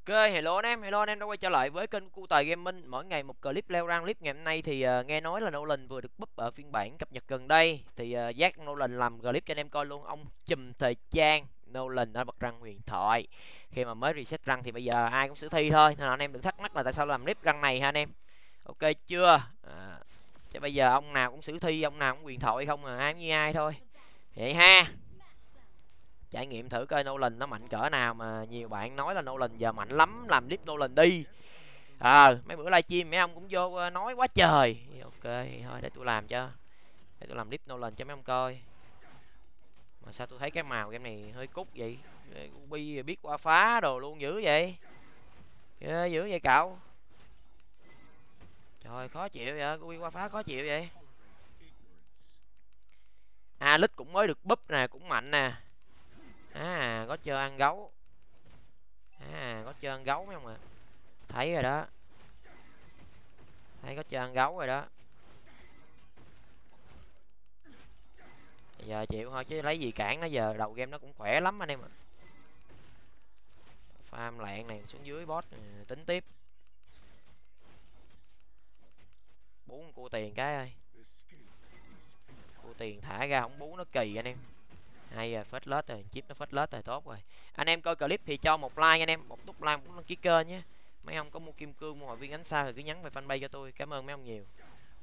Hello anh em đã quay trở lại với kênh Cu Tài Gaming. Mỗi ngày một clip leo rank. Clip ngày hôm nay thì nghe nói là Nolan vừa được búp ở phiên bản cập nhật gần đây. Thì Jack Nolan làm clip cho anh em coi luôn. Ông chùm thời trang Nolan đã bật răng huyền thoại. Khi mà mới reset răng thì bây giờ ai cũng xử thi thôi. Nên là anh em đừng thắc mắc là tại sao làm clip răng này ha anh em. Ok chưa? Chứ bây giờ ông nào cũng xử thi, ông nào cũng huyền thoại không à, ai cũng như ai thôi. Vậy ha. Trải nghiệm thử coi Nolan nó mạnh cỡ nào, mà nhiều bạn nói là Nolan giờ mạnh lắm, làm clip Nolan đi. Mấy bữa livestream mấy ông cũng vô nói quá trời. Ok thôi để tôi làm cho, để tôi làm clip Nolan cho mấy ông coi. Mà sao tôi thấy cái màu game này hơi cút vậy? Ubi biết qua phá đồ luôn dữ vậy? Dữ vậy cậu? Trời khó chịu vậy, Ubi qua phá khó chịu vậy. Lít cũng mới được búp nè, cũng mạnh nè. Có chơi ăn gấu. Có chơi ăn gấu mấy ông ạ. Thấy rồi đó. Thấy có chơi ăn gấu rồi đó. Giờ chịu thôi chứ lấy gì cản nó, giờ đầu game nó cũng khỏe lắm anh em ạ. Farm lạng này xuống dưới boss tính tiếp. 4 cua tiền cái ơi. Cua tiền thả ra không bú nó kỳ anh em. Hay rồi, phết lết rồi, chip nó phết lết rồi, tốt rồi. Anh em coi clip thì cho một like anh em, một nút like, một đăng ký kênh nhé. Mấy ông có mua kim cương, mua hội viên ánh sao thì cứ nhắn về fanpage cho tôi. Cảm ơn mấy ông nhiều.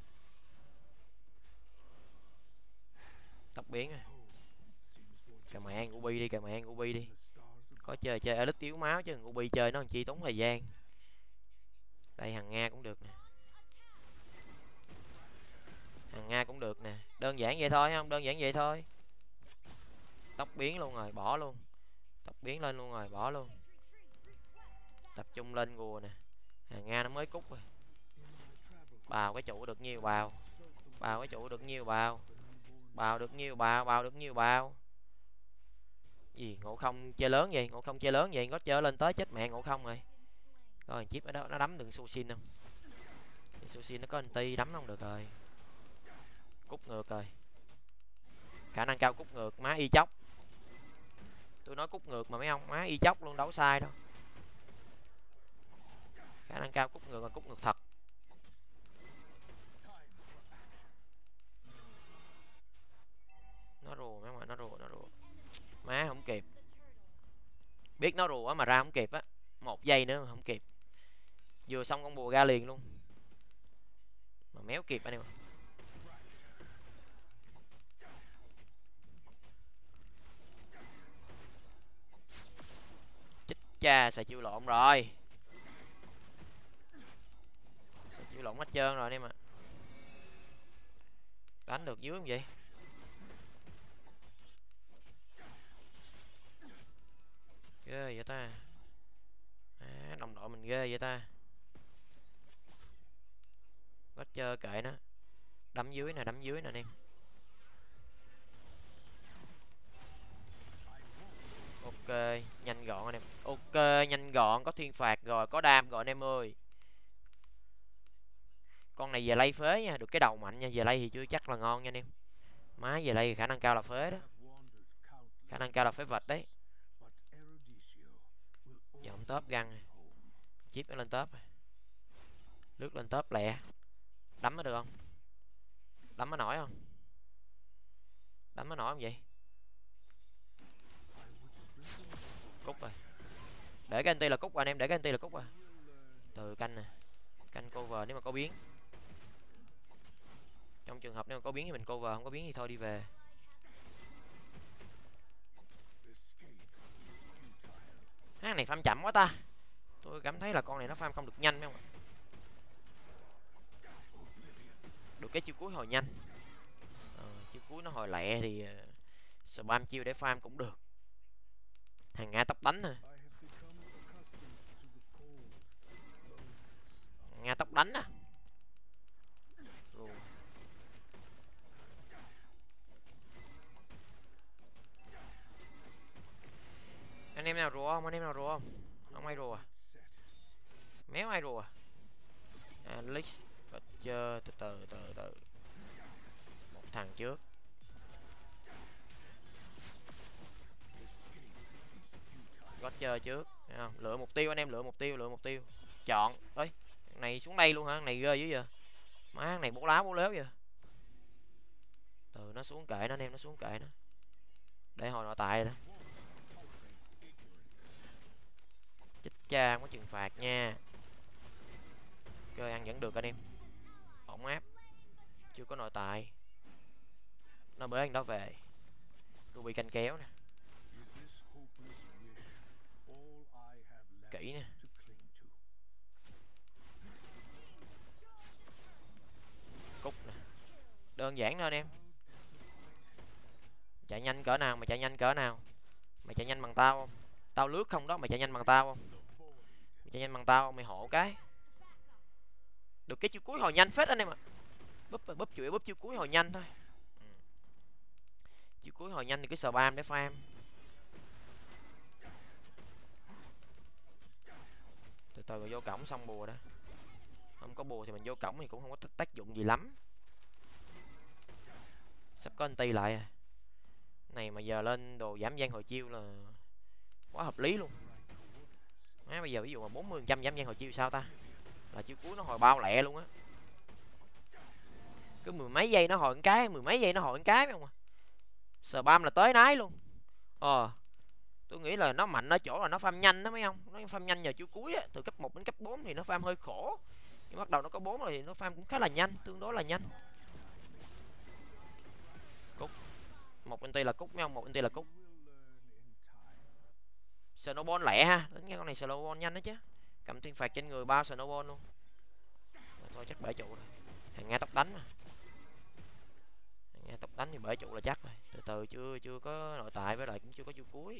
Tóc biến rồi. Cà mạn Ubi đi, cà mạn Ubi đi. Có chơi Elite yếu máu chứ Ubi chơi nó làm chi tốn thời gian. Đây hàng Nga cũng được nè. Hàng Nga cũng được nè. Đơn giản vậy thôi không? Đơn giản vậy thôi. Tóc biến luôn rồi, bỏ luôn. Tóc biến lên luôn rồi, bỏ luôn. Tập trung lên gùa nè. Hàng Nga nó mới cút rồi. Bào cái trụ được nhiều bào. Bào cái trụ được nhiều bào. Bào được nhiều bào, bào được nhiều bào. Gì Ngộ Không chơi lớn vậy? Ngộ Không chơi lớn vậy? Có chơi lên tới chết mẹ Ngộ Không rồi. Rồi chip ở đó nó đấm đừng Susin không? Susin nó có anti đấm không được rồi. Cút ngược rồi. Khả năng cao cút ngược, má y chóc. Tôi nói cút ngược mà mấy ông, má y chóc luôn, đấu sai đâu. Khả năng cao cút ngược là cút ngược thật. Nó rùa mấy bạn, nó rùa. Má không kịp. Biết nó rùa mà ra không kịp á. 1 giây nữa mà không kịp. Vừa xong con bùa ra liền luôn. Mà méo kịp anh em. Chích cha, xài chiêu lộn rồi. Xài chiêu lộn hết trơn rồi anh em ạ. Đánh được dưới không vậy? Ghê vậy ta. Đồng đội mình ghê vậy ta. Có chơi kệ nó. Đấm dưới nè anh em. Ok, nhanh gọn anh em. Ok, nhanh gọn, có thiên phạt rồi, có đam rồi anh em ơi. Con này về lay phế nha, được cái đầu mạnh nha, về lay thì chưa chắc là ngon nha anh em. Má về lay thì khả năng cao là phế đó. Khả năng cao là phế vật đấy. Giờ không top găng. Chip nó lên top. Lướt lên top lẹ. Đấm nó được không? Đấm nó nổi không? Đấm nó nổi không vậy? Cút rồi. Để cái anti là cút anh em, để cái anti là cút à. Từ canh nè. Canh cover nếu mà có biến. Trong trường hợp nếu mà có biến thì mình cover, không có biến thì thôi đi về. Này farm chậm quá ta. Tôi cảm thấy là con này nó farm không được nhanh không ạ. Được cái chiêu cuối hồi nhanh. Chiêu cuối nó hồi lẹ thì spam chiêu để farm cũng được. Hàng Nga tóc đánh nè. Nga tóc đánh à. Anh em nào rùa không? Anh em nào rùa không? Không ai rùa. Méo ai rùa. Alex chơi từ từ. Một thằng trước. chơi trước, thấy không? Lựa mục tiêu anh em, lựa mục tiêu. Chọn. Ơi, này xuống đây luôn hả? Này ghê dữ vậy. Má này bố láo bố léo vậy. Từ nó xuống kệ nó anh em, nó xuống kệ nó. Để hồi nội tại rồi đó. Chết cha, không có trừng phạt nha. Chơi ăn vẫn được anh em. Ổn áp. Chưa có nội tại. Nó bế anh đó về. Tôi bị canh kéo nè. Kỹ nè. Cúc nè. Đơn giản thôi anh em. Chạy nhanh cỡ nào, mày chạy nhanh cỡ nào? Mày chạy nhanh bằng tao không? Tao lướt không đó, mày chạy nhanh bằng tao không? Mày chạy nhanh bằng tao không? Mày hộ cái. Được cái chiêu cuối hồi nhanh phết anh em ạ. Búp chủ yếu búp chiêu cuối hồi nhanh thôi. Chiêu cuối hồi nhanh thì cứ spam để farm. Từ từ rồi vô cổng xong bùa đó. Không có bùa thì mình vô cổng thì cũng không có tác dụng gì lắm. Sắp có anti lại à. Này mà giờ lên đồ giảm gian hồi chiêu là quá hợp lý luôn. Má bây giờ ví dụ mà 40% giảm gian hồi chiêu sao ta? Là chiêu cuối nó hồi bao lẹ luôn á. Cứ mười mấy giây nó hồi một cái, mười mấy giây nó hồi một cái phải không à? Spam là tới nái luôn. Tôi nghĩ là nó mạnh ở chỗ là nó farm nhanh đó mấy không? Nó farm nhanh nhờ chiêu cuối á, từ cấp 1 đến cấp 4 thì nó farm hơi khổ. Nhưng bắt đầu nó có 4 rồi thì nó farm cũng khá là nhanh, tương đối là nhanh. Cúc. Một anti là cúc mấy không? Một anti là cúc. Snowball lẹ ha, đến nghe con này snowball nhanh đó chứ. Cầm thiên phạt trên người 3 snowball luôn. Rồi thôi chắc bể trụ rồi. Thằng Nga tóc đánh mà. Thằng Nga tóc đánh thì bể trụ là chắc rồi. Từ từ chưa có nội tại với lại cũng chưa có chiêu cuối.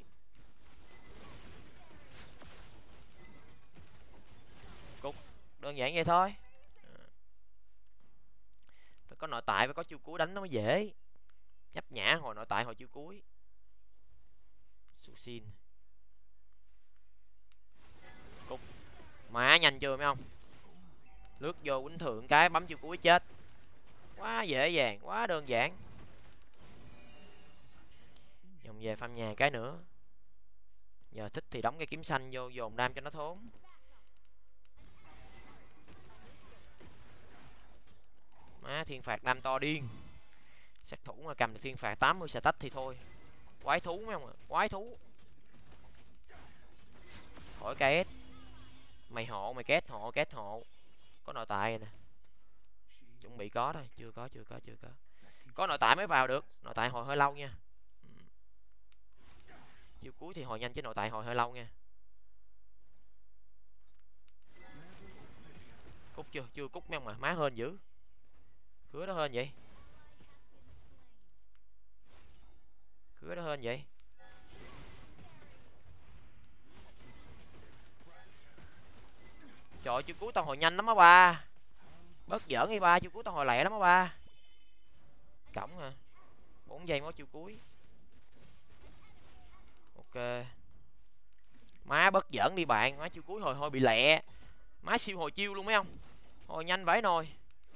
Cúc, đơn giản vậy thôi. Phải có nội tại, phải có chiêu cuối đánh nó mới dễ. Nhấp nhã hồi nội tại hồi chiêu cuối. Susin. Cúc. Má nhanh chưa mấy không? Lướt vô quýnh thượng cái bấm chiêu cuối chết. Quá dễ dàng, quá đơn giản. Dòng về farm nhà cái nữa. Giờ thích thì đóng cái kiếm xanh vô dồn đam cho nó thốn. Má thiên phạt đam to điên. Sát thủ mà cầm được thiên phạt 80 stack thì thôi. Quái thú mấy không ạ? Quái thú. Khỏi két. Mày hộ, mày két hộ. Có nội tại rồi nè. Chuẩn bị có thôi, chưa có. Có nội tại mới vào được, nội tại hồi hơi lâu nha. Chiêu cuối thì hồi nhanh chứ nội tại hồi hơi lâu nha. Cúc chưa cúc mấy ông mà, má hên dữ. Khứa đó hên vậy. Trời, chiêu cuối tao hồi nhanh lắm á ba. Bớt giỡn đi ba, chiêu cuối tao hồi lẹ lắm á ba. Cổng hả? 4 giây mới chiêu cuối. Ok. Má bớt giỡn đi bạn, má chiêu cuối hồi bị lẹ. Má siêu hồi chiêu luôn mấy không? Hồi nhanh vãi nồi.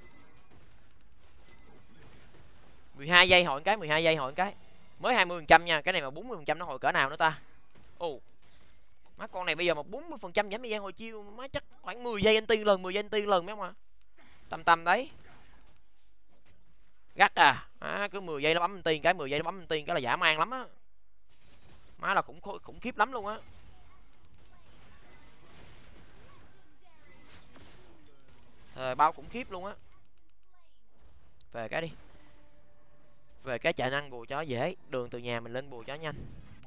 12 giây hồi cái, 12 giây hồi cái. Mới 20% nha, cái này mà 40% nó hồi cỡ nào nữa ta? Má con này bây giờ mà 40% giảm thời gian hồi chiêu, má chắc khoảng 10 giây anti lần, 10 giây anti lần mấy không ạ? Tầm đấy. Gắt à. Cứ 10 giây nó bấm anti cái, 10 giây nó bấm anti cái là dã man lắm á. Má là khủng khiếp lắm luôn á. Bao khủng khiếp luôn á. Về cái đi. Về cái chạy năng bùa chó dễ, đường từ nhà mình lên bùa chó nhanh.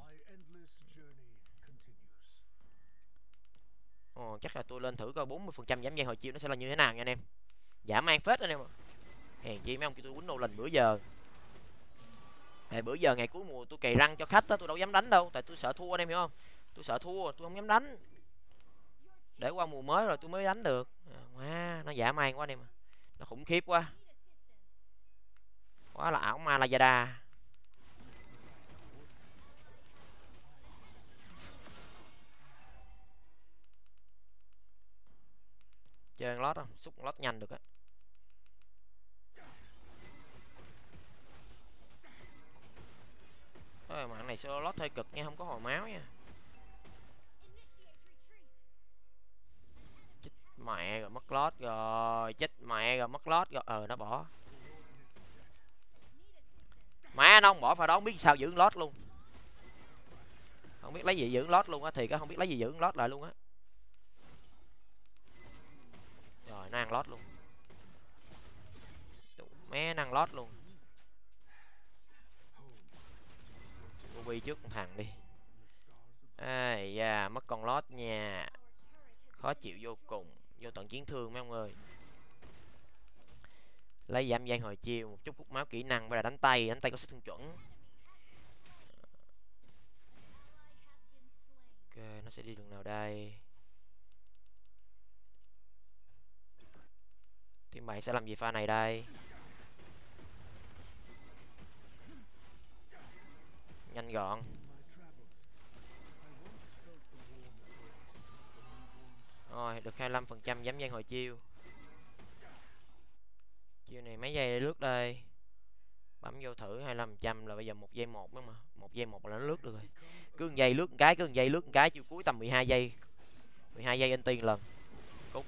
Chắc là tôi lên thử coi 40% giảm gian hồi chiêu nó sẽ là như thế nào nha anh em. Dã man phết anh em ạ. Hèn chi mấy ông kêu tôi quýnh Nolan bữa giờ. Bữa giờ ngày cuối mùa tôi cày răng cho khách á, tôi đâu dám đánh đâu, tại tôi sợ thua anh em hiểu không? Tôi sợ thua, tôi không dám đánh. Để qua mùa mới rồi tôi mới đánh được. Nó dã man quá anh em. Nó khủng khiếp quá. Quá là ảo ma Lazada. Chơi lót không? Xúc lót nhanh được á. Mà cái này solo lót hơi cực nha, không có hồi máu nha. mẹ rồi, mất lót rồi, chết mẹ rồi, mất lót rồi. Nó bỏ. Má nó không bỏ pha đó, không biết sao giữ lót luôn. Không biết lấy gì giữ lót luôn á, thì có không biết lấy gì giữ lót lại luôn á. Rồi nó ăn lót luôn. Mé nó ăn lót luôn. Ruby trước con thằng đi. Ai da, mất con lót nha. Khó chịu vô cùng. Vô tận chiến thương mấy ông ơi. Lấy giảm gian hồi chiêu, một chút hút máu kỹ năng, bây giờ đánh tay có sức thương chuẩn. Ok, nó sẽ đi đường nào đây? Team bạn sẽ làm gì pha này đây? Nhanh gọn. Rồi, được 25% giảm gian hồi chiêu. Chiêu này mấy giây để lướt đây? Bấm vô thử 25% là bây giờ 1 giây 1 đó mà. 1 giây 1 là nó lướt được rồi. Cứ 1 giây lướt một cái, cứ 1 giây lướt một cái, chiêu cuối tầm 12 giây. 12 giây anh tiền lần. Cút.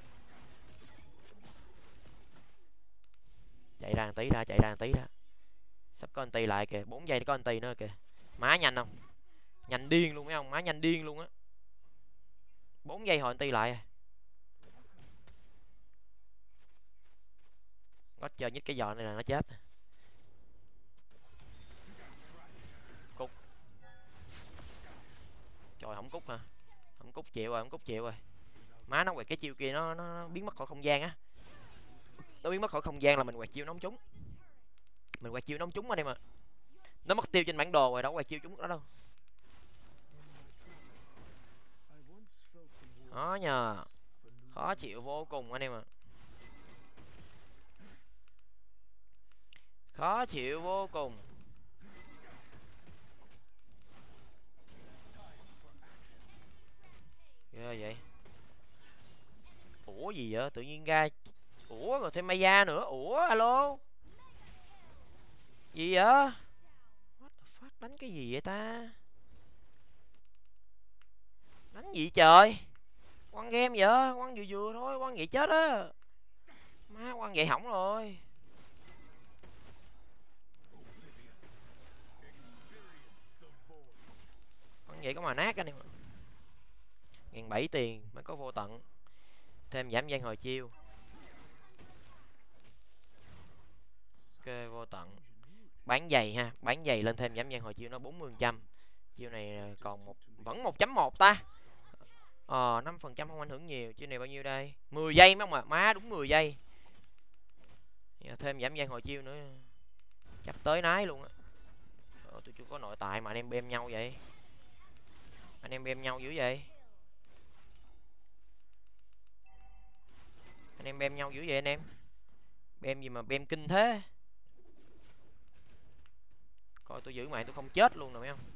Chạy ra một tí ra, chạy ra một tí ra. Sắp có anti lại kìa, 4 giây để có anti nữa kìa. Má nhanh không? Nhanh điên luôn mấy ông, má nhanh điên luôn á. 4 giây hồi anti lại. Gót chơi nhích cái giò này là nó chết. Cút. Trời, không cút hả? Không cút chịu rồi, không cút chịu rồi. Má nó quẹt cái chiêu kia nó biến mất khỏi không gian á. Nó biến mất khỏi không gian là mình quẹt chiêu nó không trúng. Mình quẹt chiêu nó không trúng anh em ạ. Nó mất tiêu trên bản đồ rồi, đâu quẹt chiêu trúng đó đâu. Đó nhờ. Khó chịu vô cùng anh em ạ. Khó chịu vô cùng. Ghê vậy. Ủa gì vậy? Tự nhiên ra. Ủa rồi thêm Maya nữa. Ủa alo. Gì vậy? What the fuck, đánh cái gì vậy ta? Đánh gì trời? Quăng game vậy? Quăng vừa vừa thôi, quăng vậy chết á. Má quăng vậy hỏng rồi. Quăng vậy có mà nát anh em. 1.700 tiền mới có vô tận. Thêm giảm gian hồi chiêu. Ok vô tận. Bán giày ha, bán giày lên thêm giảm gian hồi chiêu nó 40%. Chiêu này còn vẫn 1.1 ta. 5% không ảnh hưởng nhiều. Chiêu này bao nhiêu đây? 10 giây mấy ông ạ. Má đúng 10 giây. Thêm giảm gian hồi chiêu nữa. Chắc tới nái luôn á. Tôi chưa có nội tại mà anh em bem nhau vậy. Anh em bem nhau dữ vậy. Anh em bem nhau dữ vậy anh em. Bem gì mà bem kinh thế. Coi tôi giữ mạng tôi không chết luôn nè mấy không.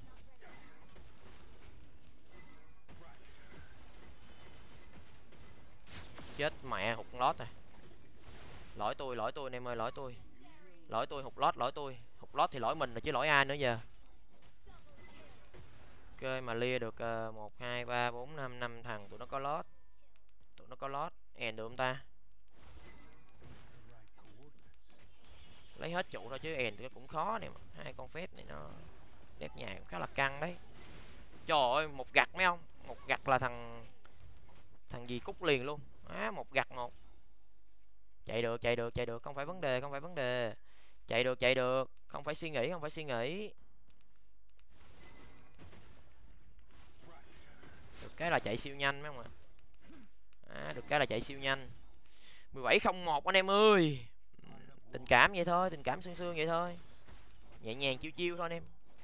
Chết mẹ hụt lót rồi. Lỗi tôi anh em ơi, lỗi tôi. Lỗi tôi hụt lót, lỗi tôi. Hụt lót thì lỗi mình rồi chứ lỗi ai nữa giờ. Ok mà lia được 1 2 3 4 5 5 thằng tụi nó có lót. Tụi nó có lót. End được không ta? Lấy hết trụ thôi chứ end cũng khó nè. Hai con phép này nó đẹp nhà cũng khá là căng đấy. Trời ơi, một gặt mấy ông. Một gặt là thằng gì cút liền luôn. Một gặt một. Chạy được, không phải vấn đề, không phải vấn đề. Chạy được, không phải suy nghĩ, không phải suy nghĩ. Được cái là chạy siêu nhanh mấy ông ạ. Được cái là chạy siêu nhanh. 1701 anh em ơi. Tình cảm vậy thôi, tình cảm sương sương vậy thôi. Nhẹ nhàng chiêu chiêu thôi anh em.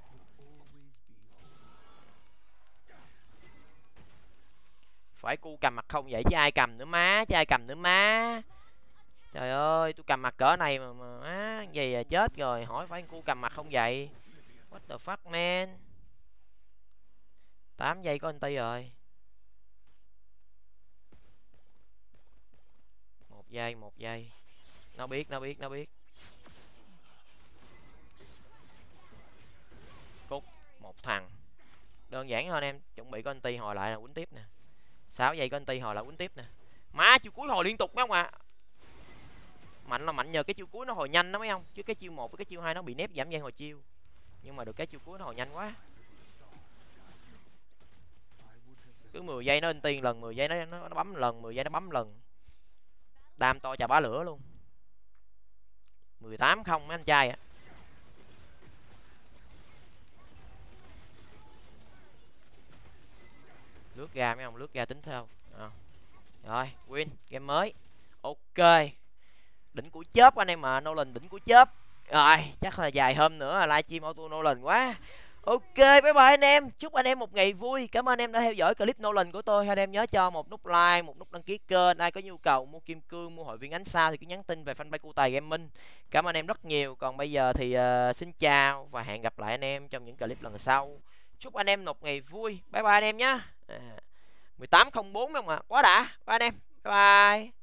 Phải cu cầm mặt không vậy chứ ai cầm nữa má, chứ ai cầm nữa má. Trời ơi, tôi cầm mặt cỡ này mà á gì à, chết rồi, hỏi phải cu cầm mặt không vậy. What the fuck man. 8 giây có anti rồi. 1 giây, 1 giây. Nó biết. Cút một thằng. Đơn giản thôi anh em, chuẩn bị có anti hồi lại là quýnh tiếp nè. 6 giây có anti hồi lại quýnh tiếp nè. Má chiêu cuối hồi liên tục mấy ông ạ. Mạnh là mạnh nhờ cái chiêu cuối nó hồi nhanh đó mấy ông, chứ cái chiêu 1 với cái chiêu 2 nó bị nép giảm gian hồi chiêu. Nhưng mà được cái chiêu cuối nó hồi nhanh quá. Cứ 10 giây nó in tiền lần, 10 giây nó bấm lần, 10 giây nó bấm lần. Đam to chà bá lửa luôn. 18 không mấy anh trai ạ. Lướt ra mấy ông, lướt ra tính sao. Rồi win game mới. Ok, đỉnh của chớp anh em mà, Nolan đỉnh của chớp. Rồi chắc là vài hôm nữa là livestream auto Nolan quá. Ok, bye bye anh em, chúc anh em một ngày vui. Cảm ơn anh em đã theo dõi clip Nolan của tôi. Anh em nhớ cho một nút like, một nút đăng ký kênh. Ai có nhu cầu mua kim cương, mua hội viên ánh sao thì cứ nhắn tin về fanpage Cu Tài Gaming. Cảm ơn anh em rất nhiều. Còn bây giờ thì xin chào và hẹn gặp lại anh em trong những clip lần sau. Chúc anh em một ngày vui. Bye bye anh em nhé. 1804 không ạ, quá đã. Bye anh em, bye bye.